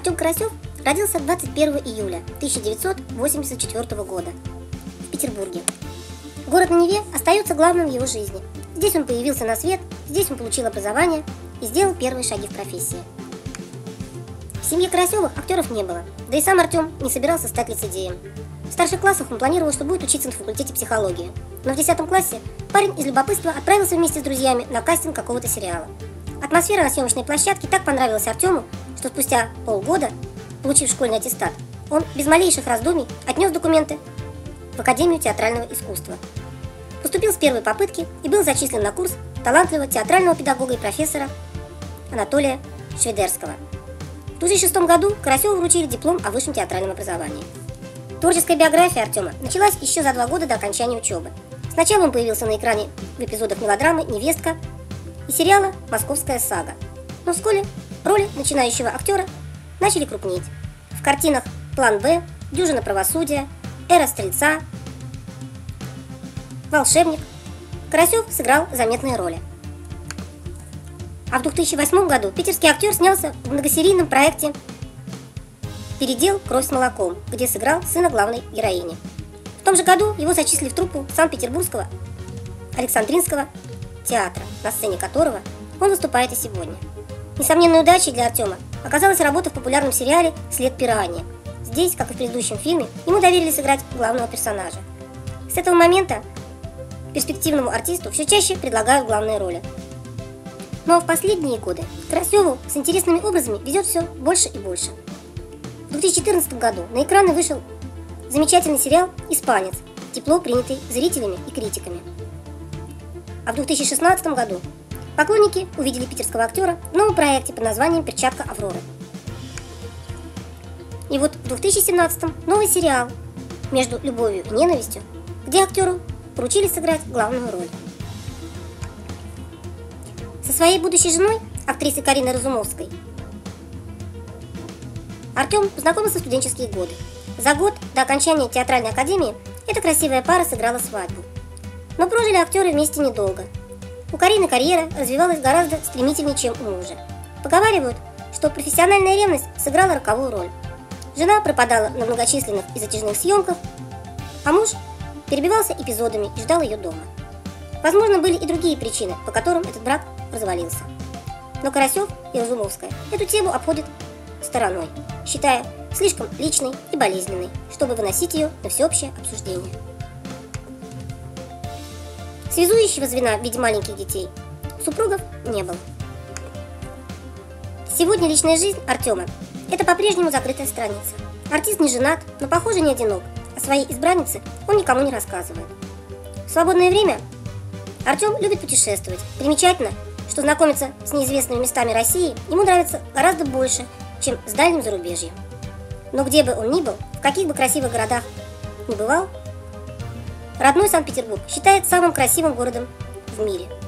Артем Карасев родился 21 июля 1984 года в Петербурге. Город на Неве остается главным в его жизни. Здесь он появился на свет, здесь он получил образование и сделал первые шаги в профессии. В семье Карасевых актеров не было, да и сам Артем не собирался стать лицедеем. В старших классах он планировал, что будет учиться на факультете психологии. Но в 10 классе парень из любопытства отправился вместе с друзьями на кастинг какого-то сериала. Атмосфера на съемочной площадке так понравилась Артему, что спустя полгода, получив школьный аттестат, он без малейших раздумий отнес документы в Академию театрального искусства. Поступил с первой попытки и был зачислен на курс талантливого театрального педагога и профессора Анатолия Шведерского. В 2006 году Карасеву вручили диплом о высшем театральном образовании. Творческая биография Артема началась еще за 2 года до окончания учебы. Сначала он появился на экране в эпизодах мелодрамы «Невестка» и сериала «Московская сага». Но вскоре роли начинающего актера начали крупнеть. В картинах «План Б», «Дюжина правосудия», «Эра стрельца», «Волшебник» Карасев сыграл заметные роли. А в 2008 году питерский актер снялся в многосерийном проекте «Передел. Кровь с молоком», где сыграл сына главной героини. В том же году его зачислили в труппу Санкт-Петербургского Александринского театра, на сцене которого он выступает и сегодня. Несомненной удачей для Артема оказалась работа в популярном сериале «След пираньи». Здесь, как и в предыдущем фильме, ему доверили сыграть главного персонажа. С этого момента перспективному артисту все чаще предлагают главные роли. Но в последние годы Карасеву с интересными образами везет все больше и больше. В 2014 году на экраны вышел замечательный сериал «Испанец», тепло принятый зрителями и критиками. А в 2016 году поклонники увидели питерского актера в новом проекте под названием «Перчатка Авроры». И вот в 2017 новый сериал «Между любовью и ненавистью», где актеру поручили сыграть главную роль. Со своей будущей женой, актрисой Кариной Разумовской, Артем познакомился в студенческие годы. За год до окончания театральной академии эта красивая пара сыграла свадьбу. Но прожили актеры вместе недолго. У Карины карьера развивалась гораздо стремительнее, чем у мужа. Поговаривают, что профессиональная ревность сыграла роковую роль. Жена пропадала на многочисленных и затяжных съемках, а муж перебивался эпизодами и ждал ее дома. Возможно, были и другие причины, по которым этот брак развалился. Но Карасев и Разумовская эту тему обходят стороной, считая слишком личной и болезненной, чтобы выносить ее на всеобщее обсуждение. Связующего звена в виде маленьких детей супругов не было. Сегодня личная жизнь Артема – это по-прежнему закрытая страница. Артист не женат, но, похоже, не одинок. О своей избраннице он никому не рассказывает. В свободное время Артем любит путешествовать. Примечательно, что знакомиться с неизвестными местами России ему нравится гораздо больше, чем с дальним зарубежьем. Но где бы он ни был, в каких бы красивых городах ни бывал, родной Санкт-Петербург считает самым красивым городом в мире.